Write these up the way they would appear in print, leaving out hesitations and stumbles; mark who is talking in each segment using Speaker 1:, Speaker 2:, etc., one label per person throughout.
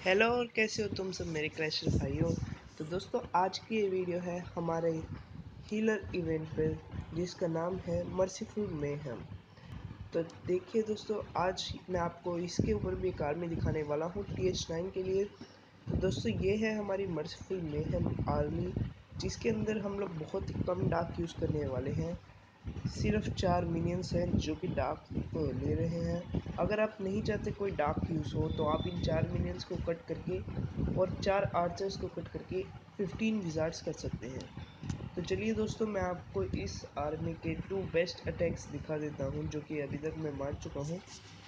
Speaker 1: Hello और कैसे हो तुम सब मेरे क्रैशर भाइयों। तो दोस्तों आज की ये वीडियो है हमारे हीलर इवेंट पे जिसका नाम है merciful mayhem। तो देखिए दोस्तों, आज मैं आपको इसके ऊपर भी एक आर्मी दिखाने वाला हूँ Th9 के लिए। तो दोस्तों ये है हमारी merciful mayhem आर्मी, जिसके अंदर हम लोग बहुत ही कम डार्क यूज़ करने वाले हैं। सिर्फ 4 मिनियंस हैं जो कि डार्क को ले रहे हैं। अगर आप नहीं चाहते कोई डार्क यूज़ हो तो आप इन 4 मिनियंस को कट करके और 4 आर्चर्स को कट करके 15 विजार्ड्स कर सकते हैं। तो चलिए दोस्तों, मैं आपको इस आर्मी के 2 बेस्ट अटैक्स दिखा देता हूं जो कि अभी तक मैं मार चुका हूं।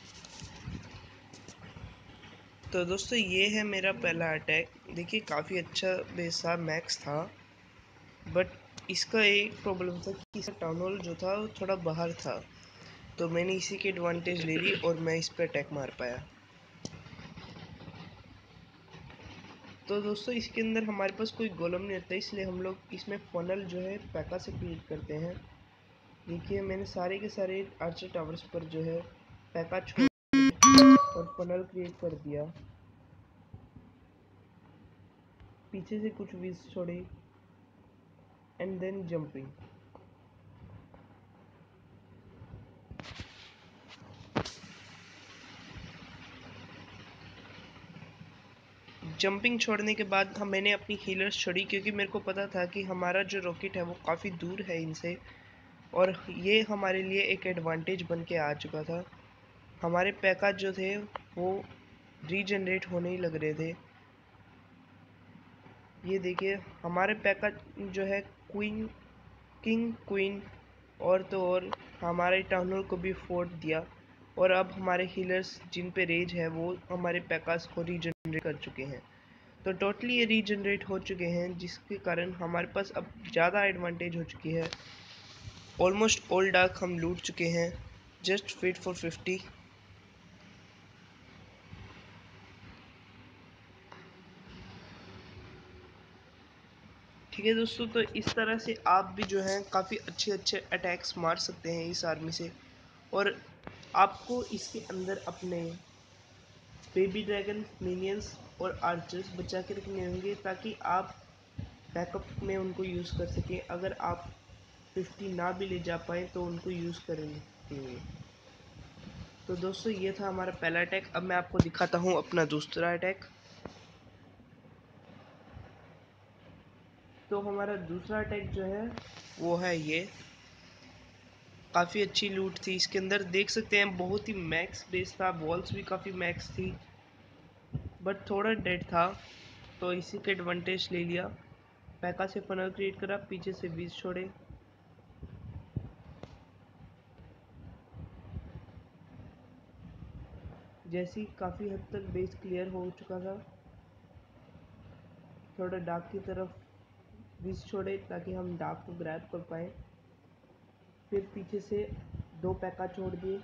Speaker 1: तो दोस्तों ये है मेरा पहला अटैक। देखिए काफ़ी अच्छा बेसा मैक्स था, बट इसका एक प्रॉब्लम था कि इसका टाउन हॉल जो था वो थोड़ा बाहर था, तो मैंने इसी की एडवांटेज ले ली और मैं इस पर अटैक मार पाया। तो दोस्तों इसके अंदर हमारे पास कोई गोलम नहीं रहता, इसलिए हम लोग इसमें फनल जो है पैका से क्रिएट करते हैं। देखिए मैंने सारे के सारे आर्चर टावर्स पर जो है पैका छोड़ और फनल क्रिएट कर दिया। पीछे से कुछ विज छोड़े एंड देन जंपिंग। जंपिंग छोड़ने के बाद मैंने अपनी हीलर्स छोड़ी, क्योंकि मेरे को पता था कि हमारा जो रॉकेट है वो काफ़ी दूर है इनसे, और ये हमारे लिए एक एडवांटेज बन के आ चुका था। हमारे पैका जो थे वो रीजनरेट होने ही लग रहे थे। ये देखिए हमारे पैका जो है क्वीन, किंग, क्वीन और तो और हमारे टाउन हॉल को भी फोर्ट दिया, और अब हमारे हीलर्स जिन पे रेज है वो हमारे पैकास को रीजनरेट कर चुके हैं। तो टोटली ये रीजनरेट हो चुके हैं, जिसके कारण हमारे पास अब ज़्यादा एडवांटेज हो चुकी है। ऑलमोस्ट ऑल डार्क हम लूट चुके हैं। Just fit for 50। ठीक है दोस्तों, तो इस तरह से आप भी जो है काफ़ी अच्छे अच्छे अटैक्स मार सकते हैं इस आर्मी से। और आपको इसके अंदर अपने बेबी ड्रैगन, मिनियंस और आर्चर्स बचा के रखने होंगे, ताकि आप बैकअप में उनको यूज़ कर सकें। अगर आप 50 ना भी ले जा पाए तो उनको यूज़ करेंगे। तो दोस्तों ये था हमारा पहला अटैक। अब मैं आपको दिखाता हूँ अपना दूसरा अटैक। तो हमारा दूसरा अटैक जो है वो है ये। काफ़ी अच्छी लूट थी इसके अंदर, देख सकते हैं बहुत ही मैक्स बेस था, वॉल्स भी काफ़ी मैक्स थी, बट थोड़ा डेड था, तो इसी के एडवांटेज ले लिया। पैका से फनल क्रिएट करा, पीछे से बीज छोड़े। जैसी काफ़ी हद तक बेस क्लियर हो चुका था, थोड़ा डार्क की तरफ बीज छोड़े ताकि हम डार्क को ग्रैब कर पाए। फिर पीछे से 2 पैका छोड़ दिए।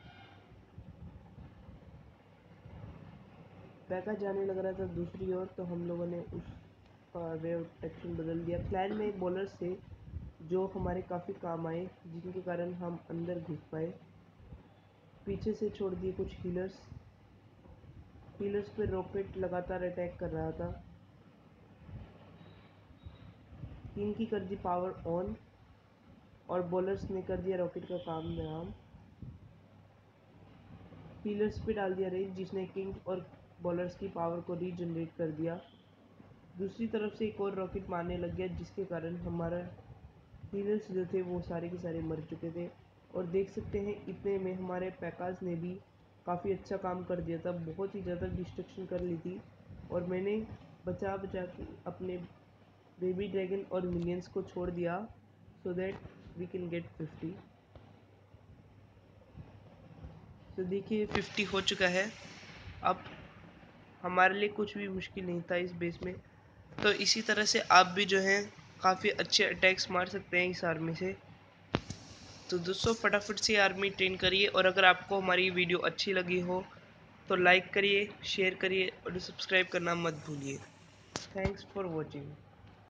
Speaker 1: पैका जाने लग रहा था दूसरी ओर, तो हम लोगों ने उसका वे ऑफ एक्शन बदल दिया। क्लैन में बॉलर्स थे जो हमारे काफ़ी काम आए, जिनके कारण हम अंदर घुस पाए। पीछे से छोड़ दिए कुछ हीलर्स। हीलर्स पे रॉकेट लगातार अटैक कर रहा था। किंग की कर दी पावर ऑन, और बॉलर्स ने कर दिया रॉकेट का काम नाम। हीलर्स पे डाल दिया रेज, जिसने किंग और बॉलर्स की पावर को रीजनरेट कर दिया। दूसरी तरफ से एक और रॉकेट मारने लग गया, जिसके कारण हमारा हीलर्स जो थे वो सारे के सारे मर चुके थे। और देख सकते हैं इतने में हमारे पैकाज ने भी काफ़ी अच्छा काम कर दिया था, बहुत ही ज़्यादा डिस्ट्रक्शन कर ली थी, और मैंने बचा बचा के अपने बेबी ड्रैगन और मिनियंस को छोड़ दिया, so that we can get 50। तो देखिए 50 हो चुका है। अब हमारे लिए कुछ भी मुश्किल नहीं था इस बेस में। तो इसी तरह से आप भी जो है काफ़ी अच्छे अटैक्स मार सकते हैं इस आर्मी से। तो दोस्तों फटाफट से आर्मी ट्रेन करिए, और अगर आपको हमारी वीडियो अच्छी लगी हो तो लाइक करिए, शेयर करिए और सब्सक्राइब करना मत भूलिए। Thanks for watching.